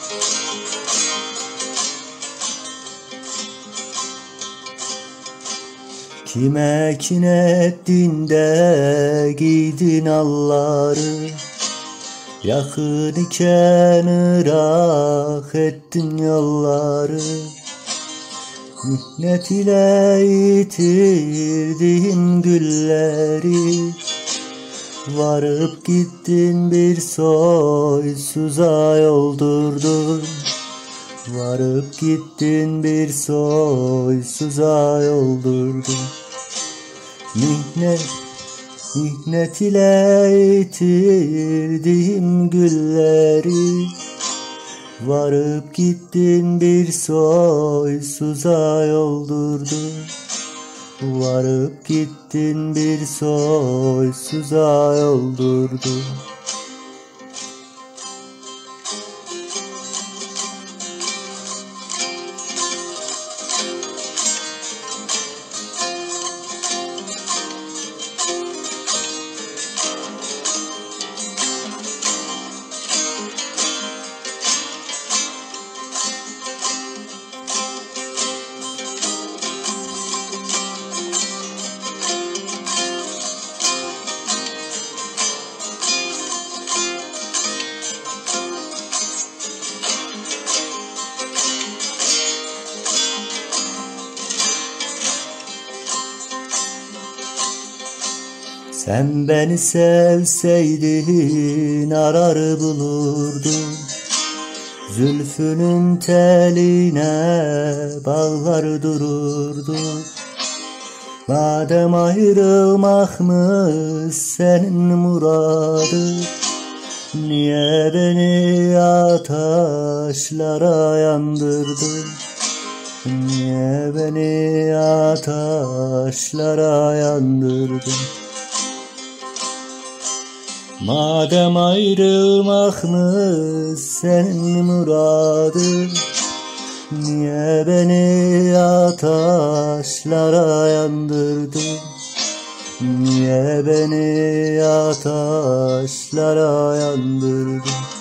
Kime kin ettin de giydin alları, yakın iken ırak ettin yolları. Mihnet ile yitirdiğim gülleri, varıp gittin bir soysuza yoldurdun. Varıp gittin bir soysuza yoldurdun. Mihnet ile yitirdiğim gülleri, varıp gittin bir soysuza yoldurdun. Varıp gittin bir soysuza yoldurdun. Sen beni sevseydin arar bulurdun, zülfünün teline bağlar dururdun. Madem ayrılmakmış senin muradın, niye beni ateşlere yandırdın? Niye beni ateşlere yandırdın? Madem ayrılmakmış senin muradın, niye beni ateşlere yandırdın? Niye beni ateşlere yandırdın?